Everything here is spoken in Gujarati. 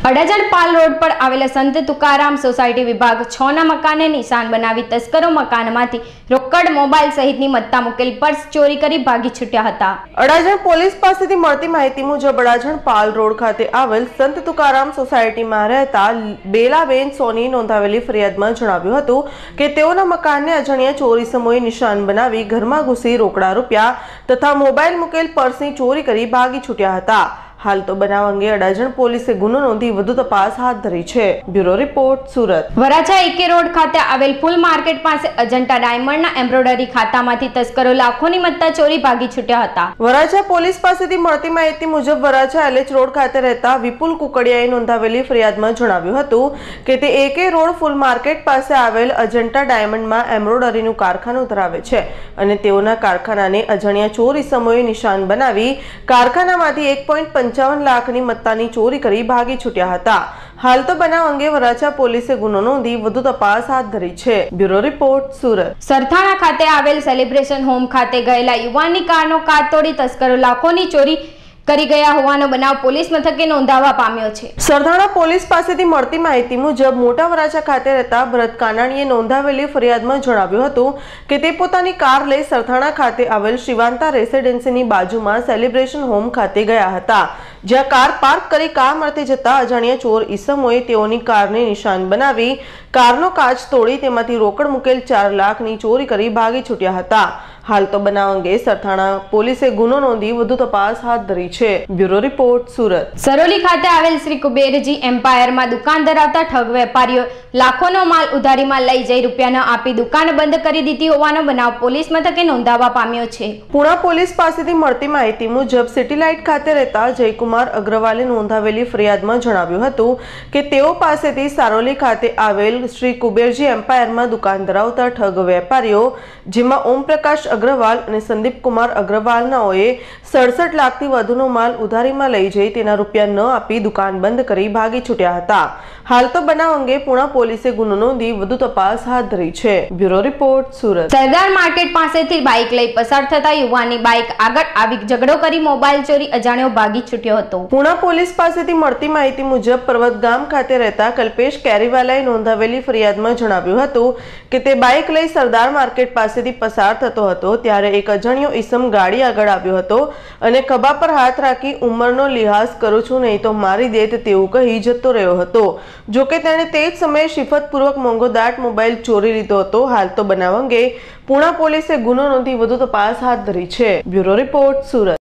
અડાજણ પાલ રોડ પર આવેલા સંત તુકારામ સોસાયટી વિભાગ 6 ના મકાનને નિશાન બનાવી તસ્કરો મકાનમાંથી રોકડ મોબાઈલ સહિતની મત્તા મૂકેલ પર્સ ચોરી કરી ભાગી છૂટ્યા હતા। અડાજણ પોલીસ પાસેથી મળતી માહિતી મુજબ અડાજણ પાલ રોડ ખાતે આવેલ સંત તુકારામ સોસાયટીમાં રહેતા બેલાબેન સોની નોંધાવેલી ફરિયાદમાં જણાવ્યું હતું કે તેઓના મકાનને અજાણ્યા ચોરી સમયે નિશાન બનાવી ઘરમાં ઘૂસી રોકડા રૂપિયા તથા મોબાઈલ મૂકેલ પર્સની ચોરી કરી ભાગી છૂટ્યા હતા। हाल तो बनाव अंगे अडाजण पोलीसे गुनो नोंधी વધુ તપાસ હાથ ધરી છે। Bureau report Surat. વરાછા એકે રોડ ખાતે આવેલ ફૂલ માર્કેટ પાસે અજંટા ડાયમંડના એમ્બ્રોઇડરી ખાતામાંથી તસ્કરો લાખોની મત્તા ચોરી ભાગી છૂટ્યા હતા। વરાછા પોલીસ પાસેથી મળતી માહિતી મુજબ વરાછા એલએચ રોડ ખાતે રહેતા વિપુલ કુકડિયાએ નોંધાવેલી ફરિયાદમાં જણાવ્યું હતું કે તે એકે રોડ ફૂલ માર્કેટ પાસે આવેલ અજંટા ડાયમંડમાં એમ્બ્રોઇડરીનું કારખાનું ધરાવે છે અને તેઓના કારખાનાને અજાણ્યા ચોરી સમયે નિશાન બનાવી કારખાનામાંથી 1.55 લાખની મત્તાની ચોરી કરી ભાગી છૂટ્યા હતા। હાલ તો બનાવ અંગે વરાછા પોલીસે ગુનો નોંધી વધુ તપાસ હાથ ધરી છે। Bureau report Surat. સરથાણા ખાતે આવેલ સેલિબ્રેશન હોમ ખાતે ગયેલા યુવાનની કારનો કાચ તોડી તસ્કરો લાખોની ચોરી કરી ગયા હોવાનો બનાવ પોલીસ મથકે નોંધાવા પામ્યો છે। સરથાણા પોલીસ પાસેથી મળતી માહિતી મુજબ મોટા વરાછા ખાતે રહેતા ભરત કાનાણીએ નોંધાવેલી ફરિયાદમાં જણાવ્યું હતું કે તે પોતાની કાર લઈ સરથાણા ખાતે આવેલ શિવાંતા રેસિડેન્સીની બાજુમાં સેલિબ્રેશન હોમ ખાતે ગયા હતા, જ્યાં કાર પાર્ક કરી કામ અર્થે જતા અજાણ્યા ચોર ઈસમોએ તેઓની કારને નિશાન બનાવી કારનો કાચ તોડી તેમાંથી રોકડ મૂકેલ 4 લાખની ચોરી કરી ભાગી છૂટ્યા હતા। હાલ તો બનાવ અંગે સરથાણા પોલીસે ગુનો નોંધી વધુ તપાસ હાથ ધરી છે। Bureau report Surat. સરોલી ખાતે આવેલ શ્રી કુબેરજી એમ્પાયરમાં દુકાન ધરાવતા ઠગ વેપારીઓ લાખોનો માલ ઉધારીમાં લઈ જઈ રૂપિયા ન આપી દુકાન બંધ કરી દીધી હોવાનો બનાવ પોલીસ મથકે નોંધાવા પામ્યો છે। પુણા પોલીસ પાસેથી મળતી માહિતી મુજબ સિટી લાઇટ ખાતે રહેતા જયકુમાર અગ્રવાલે નોંધાવેલી ફરિયાદમાં જણાવ્યું હતું કે તેઓ પાસેથી સારોલી ખાતે આવેલ શ્રી કુબેરજી એમ્પાયરમાં દુકાન ધરાવતા ઠગ વેપારીઓ જેમાં ઓમપ્રકાશ અગ્રવાલ અને સંદીપ કુમાર અગ્રવાલનાઓએ 67 લાખથી વધુનો માલ ઉધારીમાં લઈ જઈ તેના રૂપિયા ન આપી દુકાન બંધ કરી ભાગી છૂટ્યા હતા। હાલ તો બનાવ અંગે પુણા પોલીસે ગુનો નોંધી વધુ તપાસ હાથ ધરી છે। Bureau report Surat. Sardar market પાસેથી બાઇક લઈ પસાર થતા યુવાનની બાઇક આગળ આવી ઝઘડો કરી મોબાઈલ ચોરી અજાણ્યો ભાગી છૂટ્યો હતો। પુણા પોલીસ પાસેથી મળતી માહિતી મુજબ પર્વત ગામ ખાતે રહેતા કલ્પેશ કેરીવાલાએ નોંધાવેલી ફરિયાદમાં જણાવ્યું હતું કે તે બાઇક લઈ સરદાર માર્કેટ પાસેથી પસાર થતો હતો ત્યારે એક અજાણ્યો ઈસમ ગાડી આગળ આવ્યો હતો અને ખભા પર હાથ રાખી ઉંમરનો લિહાઝ કરું છું નહીં તો મારી દેત તેવું કહી જતો રહ્યો હતો। જોકે તેણે તે જ સમયે શિફતપૂર્વક મોંઘો દાટ મોબાઈલ ચોરી લીધો હતો। હાલ તો બનાવ અંગે પુણા પોલીસે ગુનો નોંધી વધુ તપાસ હાથ ધરી છે। Bureau report Surat.